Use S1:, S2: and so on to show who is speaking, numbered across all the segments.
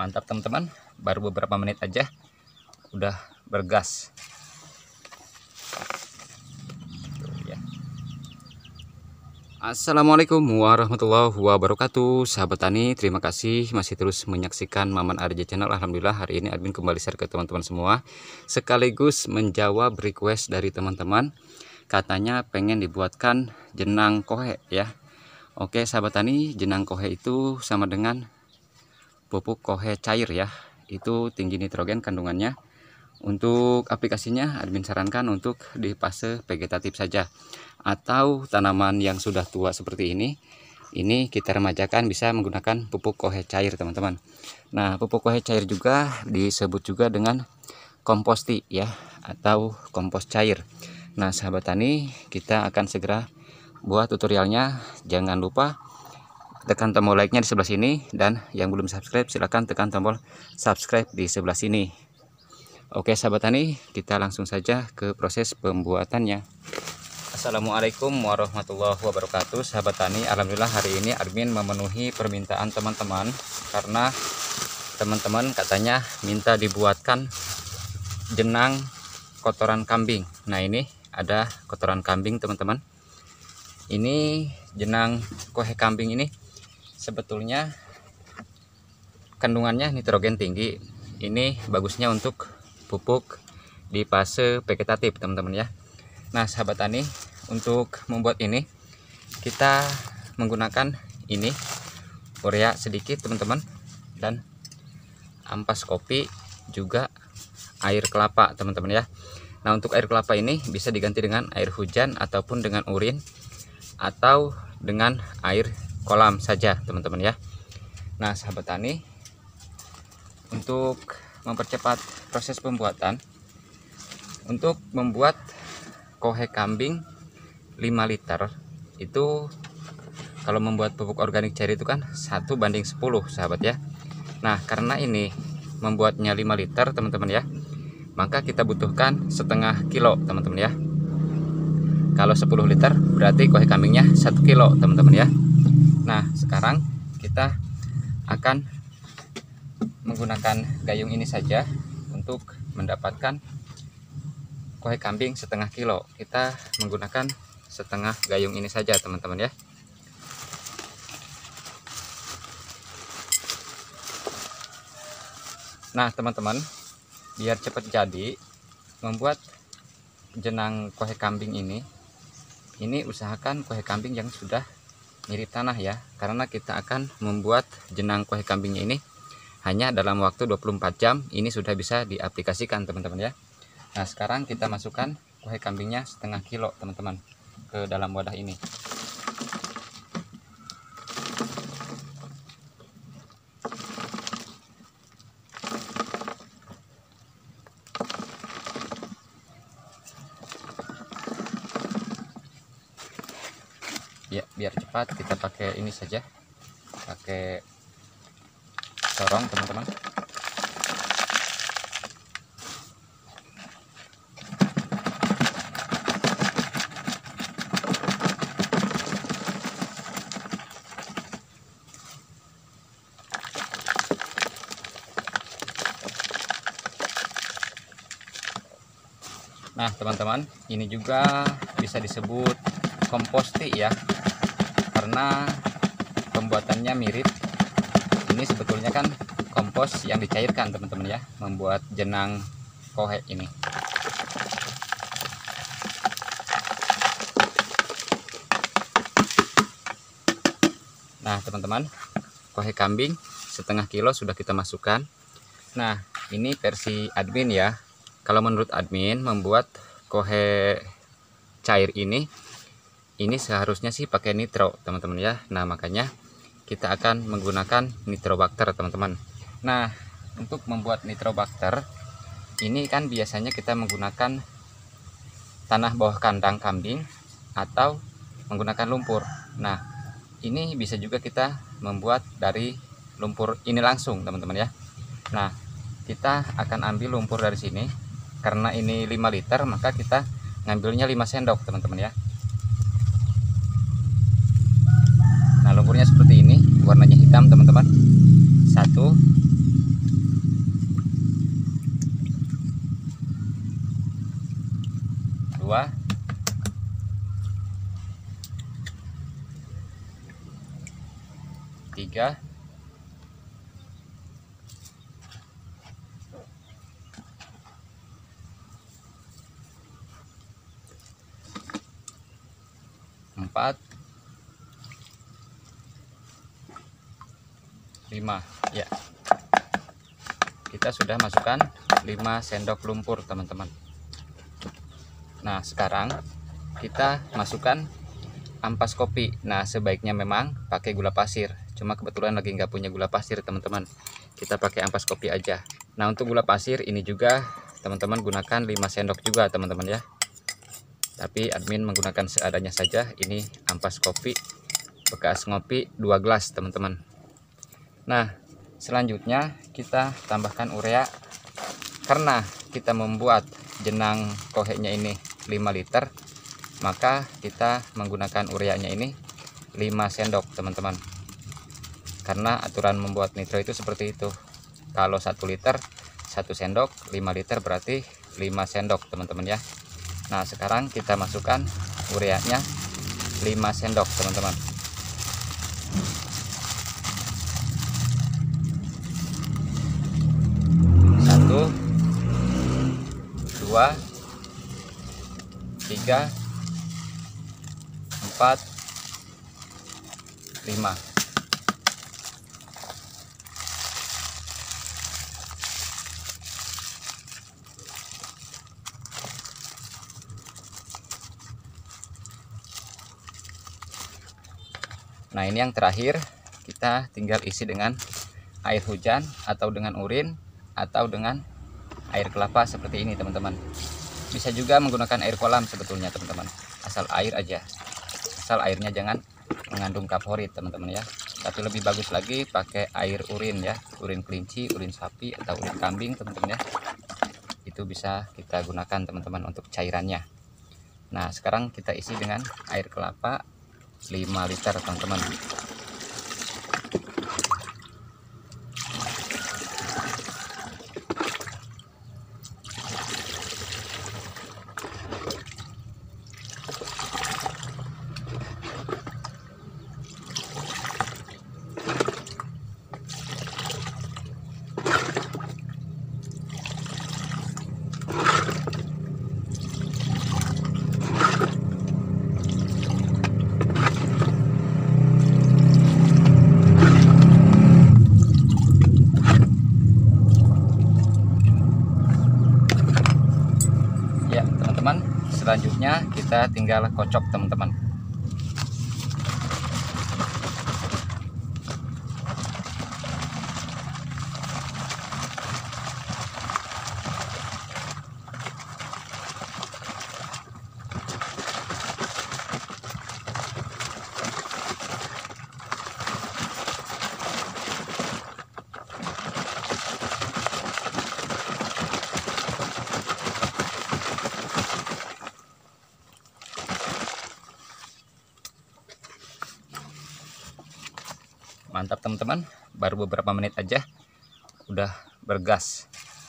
S1: Mantap teman-teman, baru beberapa menit aja udah bergas. Assalamualaikum warahmatullahi wabarakatuh. Sahabat tani, terima kasih masih terus menyaksikan Maman Arja Channel. Alhamdulillah hari ini admin kembali share ke teman-teman semua, sekaligus menjawab request dari teman-teman. Katanya pengen dibuatkan jenang kohe ya. Oke sahabat tani, jenang kohe itu sama dengan pupuk kohe cair ya. Itu tinggi nitrogen kandungannya. Untuk aplikasinya admin sarankan untuk di fase vegetatif saja, atau tanaman yang sudah tua seperti ini kita remajakan bisa menggunakan pupuk kohe cair teman-teman. Nah, pupuk kohe cair juga disebut juga dengan komposti ya, atau kompos cair. Nah sahabat tani, kita akan segera buat tutorialnya. Jangan lupa tekan tombol like-nya di sebelah sini, dan yang belum subscribe silahkan tekan tombol subscribe di sebelah sini. Oke sahabat tani, kita langsung saja ke proses pembuatannya. Assalamualaikum warahmatullahi wabarakatuh. Sahabat tani, alhamdulillah hari ini admin memenuhi permintaan teman-teman, karena teman-teman katanya minta dibuatkan jenang kotoran kambing. Nah ini ada kotoran kambing teman-teman. Ini jenang kohe kambing ini sebetulnya kandungannya nitrogen tinggi. Ini bagusnya untuk pupuk di fase vegetatif teman-teman ya. Nah sahabat tani, untuk membuat ini kita menggunakan ini urea sedikit teman-teman, dan ampas kopi, juga air kelapa teman-teman ya. Nah untuk air kelapa ini bisa diganti dengan air hujan ataupun dengan urin atau dengan air kolam saja teman-teman ya. Nah sahabat tani, untuk mempercepat proses pembuatan, untuk membuat kohe kambing 5 liter itu, kalau membuat pupuk organik cair itu kan 1:10 sahabat ya. Nah karena ini membuatnya 5 liter teman-teman ya, maka kita butuhkan setengah kilo teman-teman ya. Kalau 10 liter berarti kohe kambingnya 1 kilo teman-teman ya. Nah sekarang kita akan menggunakan gayung ini saja untuk mendapatkan kohe kambing setengah kilo. Kita menggunakan setengah gayung ini saja teman-teman ya. Nah teman-teman, biar cepat jadi membuat jenang kohe kambing ini usahakan kohe kambing yang sudah mirip tanah ya, karena kita akan membuat jenang kohe kambingnya ini hanya dalam waktu 24 jam ini sudah bisa diaplikasikan teman-teman ya. Nah sekarang kita masukkan kohe kambingnya setengah kilo teman-teman ke dalam wadah ini. Ya biar cepat kita pakai ini saja, pakai corong teman-teman. Nah teman-teman, ini juga bisa disebut komposti ya, karena pembuatannya mirip. Ini sebetulnya kan kompos yang dicairkan teman-teman ya, membuat jenang kohe ini. Nah teman-teman, kohe kambing setengah kilo sudah kita masukkan. Nah ini versi admin ya. Kalau menurut admin membuat kohe cair ini seharusnya sih pakai nitro teman-teman ya. Nah makanya kita akan menggunakan nitrobakter teman-teman. Nah untuk membuat nitrobakter ini kan biasanya kita menggunakan tanah bawah kandang kambing atau menggunakan lumpur. Nah ini bisa juga kita membuat dari lumpur ini langsung teman-teman ya. Nah kita akan ambil lumpur dari sini, karena ini 5 liter maka kita ngambilnya 5 sendok teman-teman ya. Nah lumpurnya seperti ini, warnanya hitam teman-teman. 1, 2, 3, 4, 5 ya. Kita sudah masukkan 5 sendok lumpur teman-teman. Nah sekarang kita masukkan ampas kopi. Nah sebaiknya memang pakai gula pasir, cuma kebetulan lagi nggak punya gula pasir teman-teman, kita pakai ampas kopi aja. Nah untuk gula pasir ini juga teman-teman gunakan 5 sendok juga teman-teman ya, tapi admin menggunakan seadanya saja. Ini ampas kopi bekas ngopi 2 gelas teman-teman. Nah selanjutnya kita tambahkan urea, karena kita membuat jenang kohenya ini 5 liter, maka kita menggunakan ureanya ini 5 sendok teman-teman, karena aturan membuat nitro itu seperti itu. Kalau 1 liter 1 sendok, 5 liter berarti 5 sendok teman-teman ya. Nah sekarang kita masukkan ureanya 5 sendok teman-teman. 1, 2, 3, 4, 5. Nah ini yang terakhir, kita tinggal isi dengan air hujan atau dengan urin atau dengan air kelapa seperti ini teman-teman. Bisa juga menggunakan air kolam sebetulnya teman-teman, asal air aja, asal airnya jangan mengandung kaphorit teman-teman ya. Tapi lebih bagus lagi pakai air urin ya, urin kelinci, urin sapi atau urin kambing teman-teman ya. Itu bisa kita gunakan teman-teman untuk cairannya. Nah sekarang kita isi dengan air kelapa 5 liter teman-teman. Selanjutnya kita tinggal kocok teman-teman. Mantap teman-teman, baru beberapa menit aja udah bergas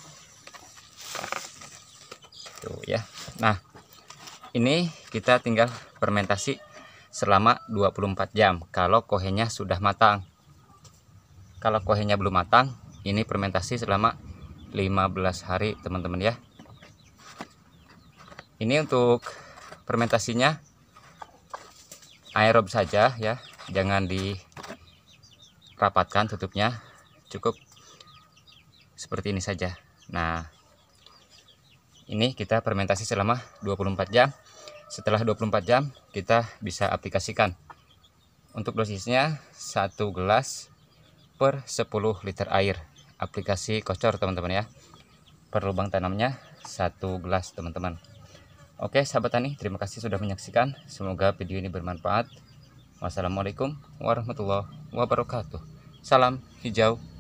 S1: tuh ya. Nah ini kita tinggal fermentasi selama 24 jam kalau kohenya sudah matang. Kalau kohenya belum matang, ini fermentasi selama 15 hari teman-teman ya. Ini untuk fermentasinya aerob saja ya, jangan dirapatkan tutupnya, cukup seperti ini saja. Nah ini kita fermentasi selama 24 jam. Setelah 24 jam kita bisa aplikasikan. Untuk dosisnya 1 gelas per 10 liter air. Aplikasi kocor teman-teman ya. Per lubang tanamnya 1 gelas teman-teman. Oke sahabat tani, terima kasih sudah menyaksikan. Semoga video ini bermanfaat. Wassalamualaikum warahmatullahi wabarakatuh. Salam hijau.